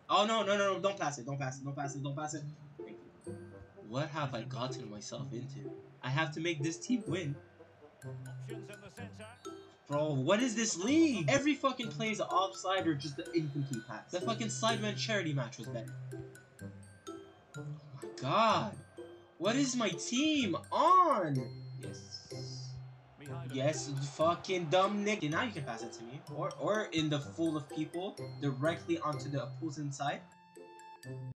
Oh, no, no, no, no, don't pass it, don't pass it, don't pass it, don't pass it. Thank you. What have I gotten myself into? I have to make this team win. Bro, what is this league? Every fucking play is an offside or just an incomplete pass. The fucking Sidemen charity match was better. Oh my god. What is my team on? Yes. Yes, fucking dumb Nick. Okay, now you can pass it to me. Or in the full of people, directly onto the opposing side.